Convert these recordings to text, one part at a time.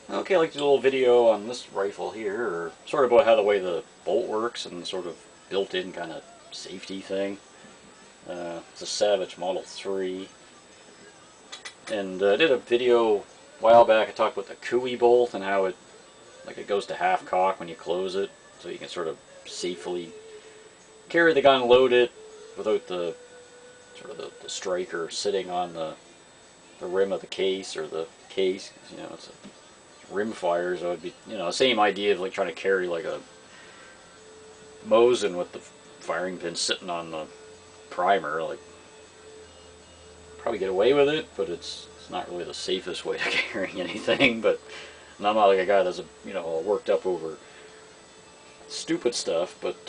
Okay, like to do a little video on this rifle here, or sort of about how the way the bolt works and sort of built-in kind of safety thing. It's a Savage Model 3, and I did a video a while back. I talked about the Cooey bolt and how it goes to half cock when you close it, so you can sort of safely carry the gun, load it without the sort of the striker sitting on the rim of the case or the case. You know, it's a rim fire, so it'd be, you know, the same idea of like trying to carry like a Mosin with the firing pin sitting on the primer. Like, probably get away with it, but it's not really the safest way to carry anything. But and I'm not like a guy that's all worked up over stupid stuff. But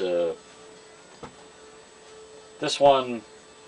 this one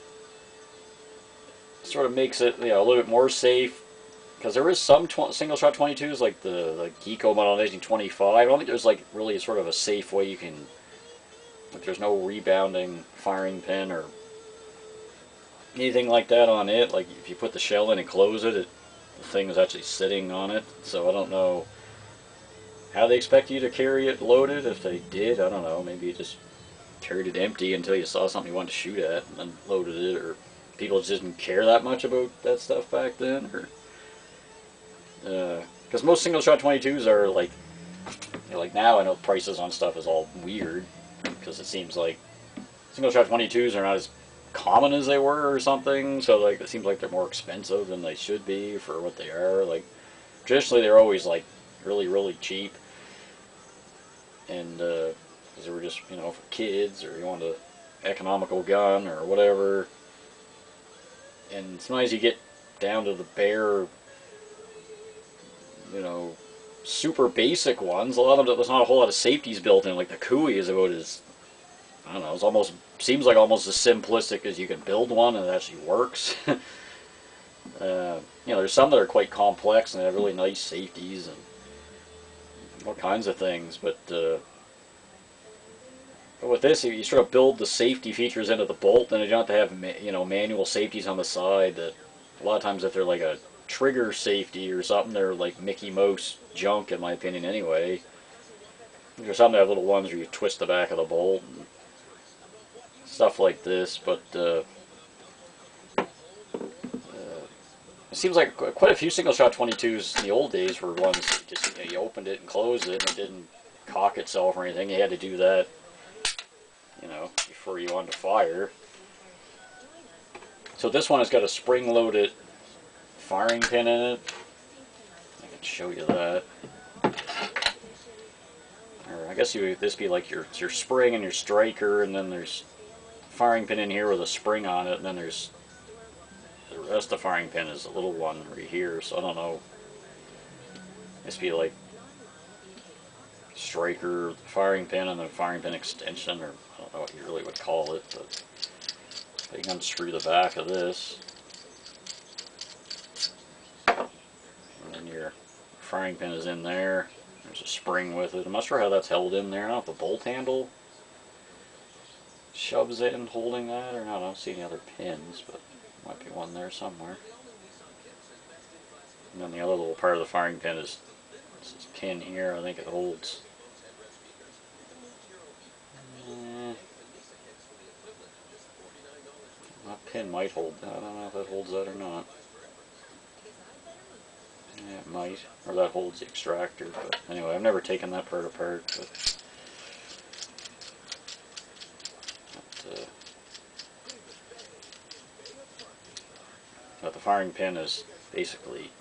sort of makes it, a little bit more safe. Because there is some single shot 22s, like the Geeko Model 1925. I don't think there's like really sort of a safe way you can, like, there's no rebounding firing pin or anything like that on it. Like, if you put the shell in and close it, the thing is actually sitting on it. So I don't know how they expect you to carry it loaded. If they did, I don't know. Maybe you just carried it empty until you saw something you wanted to shoot at and then loaded it, or people just didn't care that much about that stuff back then, or because most single shot 22s are like, like now I know prices on stuff is all weird because it seems like single shot 22s are not as common as they were or something, so like it seems like they're more expensive than they should be for what they are. Like, traditionally they're always like really cheap, and because they were just, for kids, or you want an economical gun or whatever. And sometimes you get down to the bare, super basic ones. A lot of them, there's not a whole lot of safeties built in. Like the Cooey is about as, I don't know, it's almost, seems like almost as simplistic as you can build one, and it actually works. There's some that are quite complex and have really nice safeties and all kinds of things, but with this, you sort of build the safety features into the bolt, and you don't have to have manual safeties on the side. That a lot of times, if they're like a trigger safety or something, they're like Mickey Mouse junk, in my opinion. Anyway, there's some that have little ones where you twist the back of the bolt and stuff like this. But it seems like quite a few single shot 22s in the old days were ones that just you opened it and closed it, and it didn't cock itself or anything. You had to do that, before you wanted to fire. So this one has got a spring-loaded firing pin in it. I can show you that. Or I guess this be like your spring and your striker, and then there's a firing pin in here with a spring on it, and then there's the rest of the firing pin is a little one right here. So I don't know. This be like striker, firing pin, and then firing pin extension, or I don't know what you really would call it, but you can unscrew the back of this, and then your firing pin is in there. There's a spring with it. I'm not sure how that's held in there. I don't know if the bolt handle shoves it in holding that or not. I don't see any other pins, but there might be one there somewhere. And then the other little part of the firing pin is this pin here. I think it holds. That pin might hold that. I don't know if that holds that or not. Yeah, it might. Or that holds the extractor. But anyway, I've never taken that part apart. But the firing pin is basically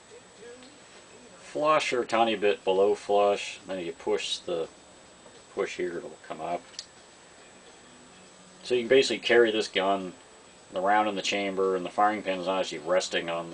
flush or a tiny bit below flush. Then you push here, it'll come up. So you can basically carry this gun around in the chamber, and the firing pin is not actually resting on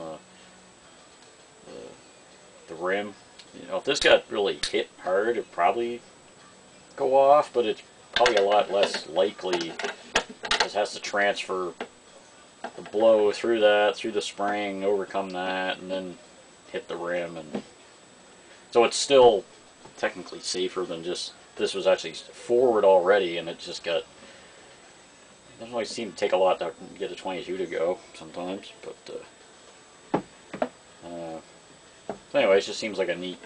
the rim. If this got really hit hard, it'd probably go off, but it's probably a lot less likely. This has to transfer the blow through the spring, overcome that, and then hit the rim. And so it's still technically safer than just, this was actually forward already, and it just got, it doesn't always seem to take a lot to get a 22 to go sometimes, but So anyway, it just seems like a neat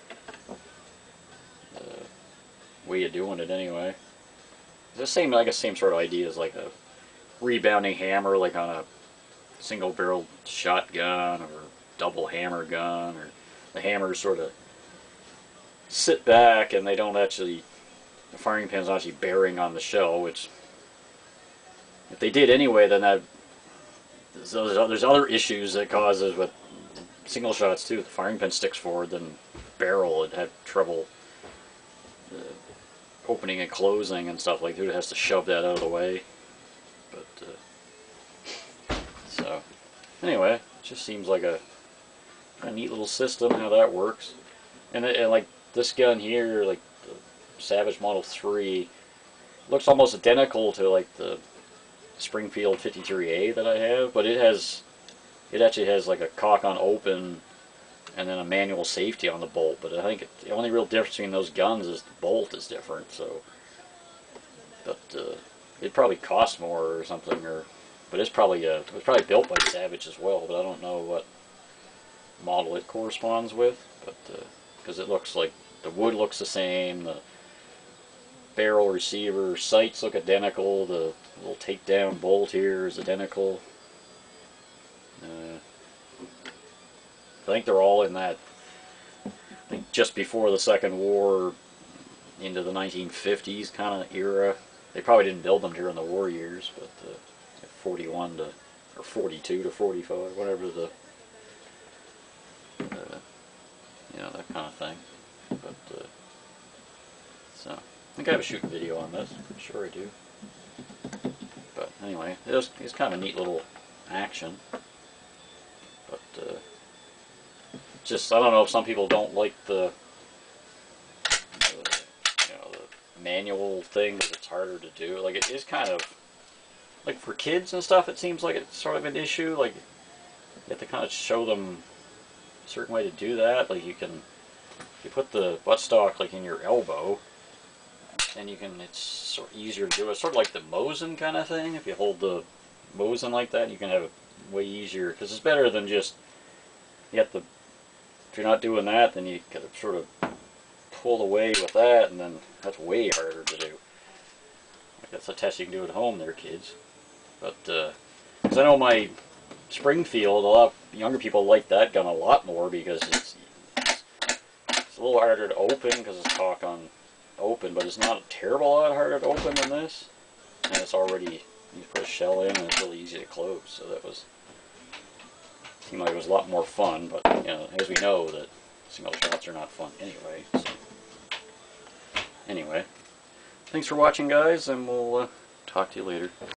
way of doing it anyway. It's the same, I guess, same sort of idea as like a rebounding hammer, like on a single-barreled shotgun or double hammer gun, or the hammers sort of sit back and they don't actually, the firing pin's not actually bearing on the shell, which if they did anyway, then that there's other issues that causes with single shots too. If the firing pin sticks forward, then barrel would have trouble opening and closing and stuff like that. It has to shove that out of the way. But so anyway, it just seems like a neat little system how that works. And like this gun here, like the Savage Model 3, looks almost identical to like the Springfield 53A that I have, but it actually has like a cock on open and then a manual safety on the bolt. But I think the only real difference between those guns is the bolt is different. So, but it probably costs more or something, but it was probably built by Savage as well. But I don't know what model it corresponds with. But because it looks like the wood looks the same, the barrel receiver sights look identical, the little takedown bolt here is identical. I think they're all in that, I think just before the Second War into the 1950s kind of era. They probably didn't build them during the war years, but 41 to, or 42 to 45, whatever the, you know, that kind of thing. But, so, I think I have a shooting video on this. I'm sure I do. But anyway, it's kind of a neat little action. But, just, I don't know if some people don't like the manual thing, because it's harder to do. Like, it is kind of, like for kids and stuff, it seems like it's sort of an issue. Like, you have to kind of show them a certain way to do that. Like, you put the buttstock like in your elbow, and it's sort of easier to do. It's sort of like the Mosin kind of thing. If you hold the Mosin like that, you can have it way easier, because it's better than just, you have to, if you're not doing that, then you gotta sort of pull away with that, and then that's way harder to do. Like, that's a test you can do at home there, kids. But, because I know my Springfield, a lot of younger people like that gun a lot more, because it's a little harder to open, because it's cock on open, but it's not a terrible lot harder to open than this. And it's already, you put a shell in, and it's really easy to close, so that seemed like it was a lot more fun. But, you know, as we know, that single shots are not fun anyway. So. Anyway, thanks for watching, guys, and we'll talk to you later.